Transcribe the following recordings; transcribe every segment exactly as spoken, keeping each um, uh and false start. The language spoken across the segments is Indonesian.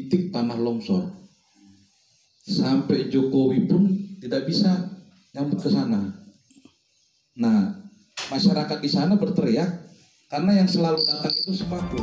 titik tanah longsor. Sampai Jokowi pun tidak bisa nyambut ke sana. Nah, masyarakat di sana berteriak karena yang selalu datang itu sembako.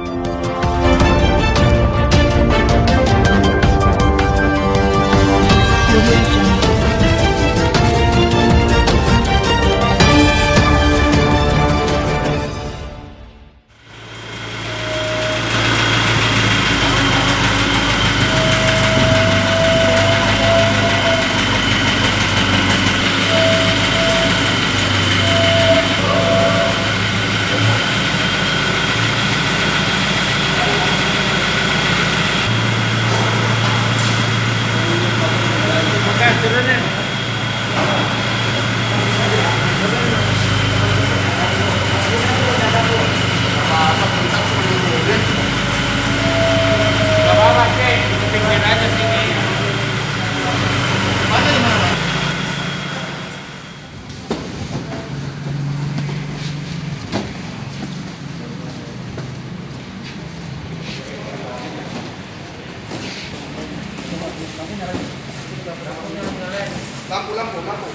Lampu, lampu, lampu.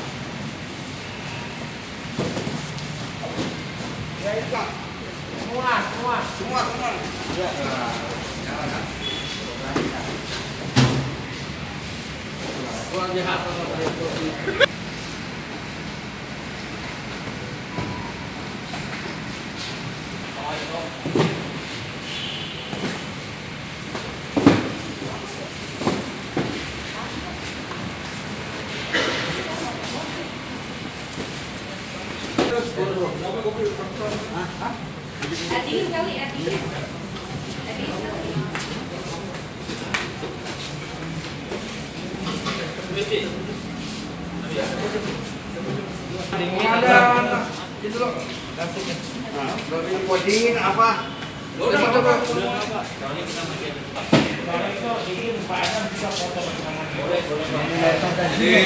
Ya, itu Pak. Semua, semua. Semua, semua. Ya. Nah, kurang jahat sama itu. Adil kali, adil. Adil kali. Ada, itu loh. Nah, dari kodingin apa? Udah, udah, udah. Soalnya kita masih ada. Kalau itu ingin Pak Adam bisa foto bersama. Boleh, boleh. Jadi,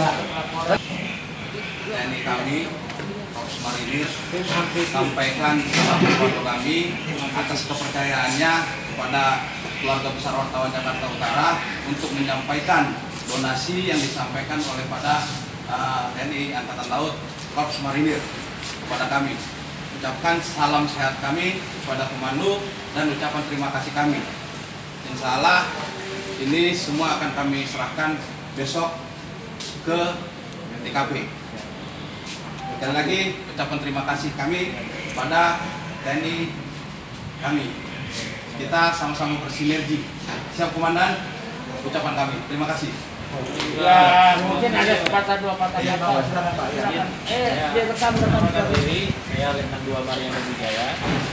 ini kami Korps Marinir sampaikan salam kepada kami atas kepercayaannya kepada keluarga besar wartawan Jakarta Utara untuk menyampaikan donasi yang disampaikan oleh pada uh, T N I Angkatan Laut Korps Marinir kepada kami. Ucapkan salam sehat kami kepada Komando dan ucapan terima kasih kami. Insya Allah ini semua akan kami serahkan besok ke T K P. Sekali lagi ucapan terima kasih kami kepada T N I kami. Kita sama-sama bersinergi. Siap Komandan, ucapan kami. Terima kasih. ya mungkin ada patah dua patah kata. Eh, dia rekam rekam diri. Saya Letnan dua Mariana Wijaya.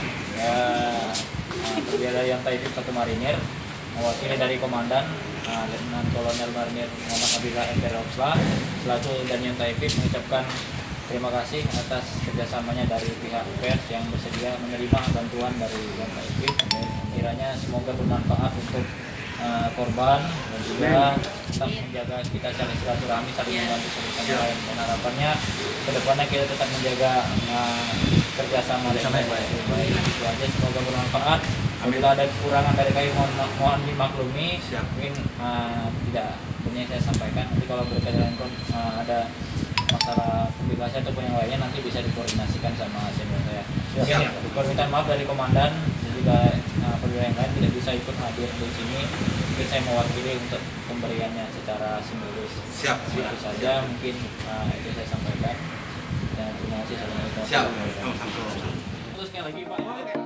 Perwira yang Taifib satu Marinir. Mewakili dari Komandan uh, Letnan Kolonel Marinir Muhammad Abdullah M. Peropsla selaku dan yang Taifib mengucapkan terima kasih atas kerjasamanya dari pihak pers yang bersedia menerima bantuan dari yang Taifib. Kiranya semoga bermanfaat untuk uh, korban dan juga tetap menjaga kita saling silaturahmi, saling membantu satu sama lain. Dan harapannya kedepannya kita tetap menjaga uh, kerjasama dengan baik. Baik, itu aja, semoga bermanfaat. Apabila ada kekurangan dari kami mohon, mohon dimaklumi. Mungkin uh, tidak punya saya sampaikan. Nanti kalau berkaitan dengan uh, ada masalah publikasi ataupun yang lainnya nanti bisa dikoordinasikan sama senior saya. Mungkin permintaan maaf dari komandan dan juga uh, perwira yang lain tidak bisa ikut hadir di sini. Mungkin saya mewakili untuk pemberiannya secara simbolis. Siap. Itu saja mungkin uh, itu saya sampaikan. Dan terima kasih. Siap. Terus sekali lagi Pak.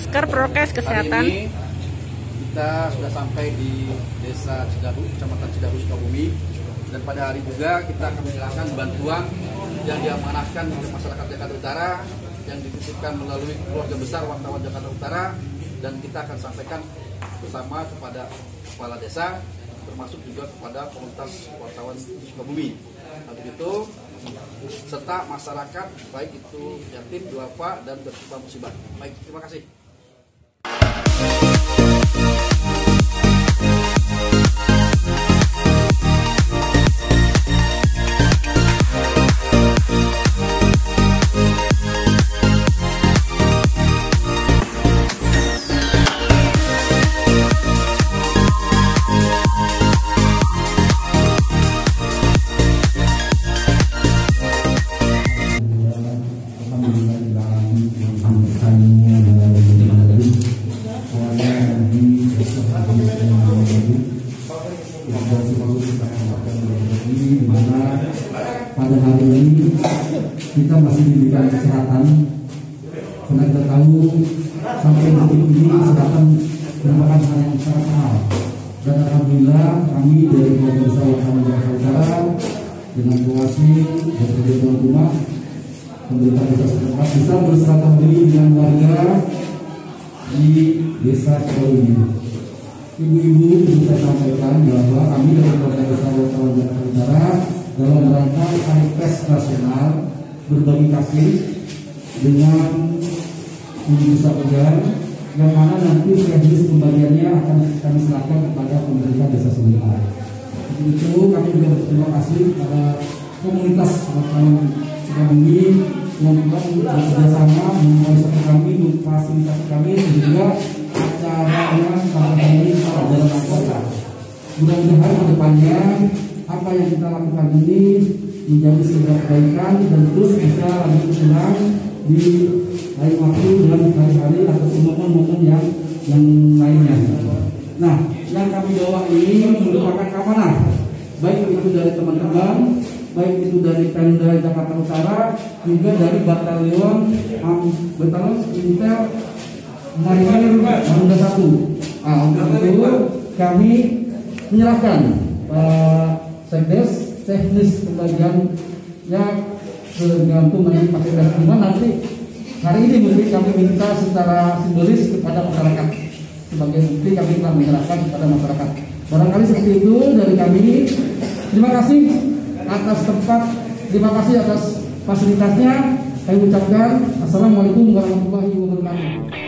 masker, prokes kesehatan. Hari ini kita sudah sampai di Desa Cidahu, Kecamatan Cidahu, Sukabumi, dan pada hari juga kita akan menyerahkan bantuan yang diamanahkan oleh masyarakat Jakarta Utara yang dititipkan melalui keluarga besar wartawan Jakarta Utara, dan kita akan sampaikan bersama kepada kepala desa, termasuk juga kepada komunitas wartawan Sukabumi. Untuk itu serta masyarakat baik itu yatim, duafa, dan tertimpa musibah. Baik, terima kasih. Pada hari ini kita masih diberikan kesehatan, karena kita tahu sampai detik ini kesehatan merupakan hal yang sangat mahal. Dan alhamdulillah kami dari keluarga besar wartawan Jakarta Utara dengan koalisi dan kerja tuan rumah pemerintah desa setempat bisa bersilaturahmi dengan warga di desa Cidahu. Ibu-ibu bisa sampaikan bahwa kami dari keluarga besar wartawan Jakarta Utara dalam rangka Hari Pers Nasional berbagi kasih dengan Ibu Saudara, yang mana nanti teknis pembagiannya akan kami serahkan kepada pemerintah desa setempat. Untuk itu kami juga berterima kasih kepada komunitas wartawan Sukabumi yang telah bekerjasama memfasilitasi kami, memfasilitasi kami sehingga acaranya sampai ini berjalan lancar. Mudah-mudahan ke depannya apa yang kita lakukan ini menjadi sebuah kebaikan dan terus bisa lebih berkembang di lain waktu dan hari-hari atau momen-momen yang yang lainnya. Nah, yang kami bawa ini merupakan keamanan, baik itu dari teman-teman, baik itu dari Pemda Jakarta Utara, juga dari Batalion um, Batalion Intel Marinir Marunda satu. Nah, untuk itu kami menyerahkan uh, Sekdes teknis pembagiannya tergantung nanti pakai gas gimana nanti. Hari ini mungkin kami minta secara simbolis kepada masyarakat, sebagai bukti kami telah menyerahkan kepada masyarakat. Barangkali seperti itu dari kami. Terima kasih atas tempat, terima kasih atas fasilitasnya. Saya ucapkan Assalamualaikum warahmatullahi wabarakatuh.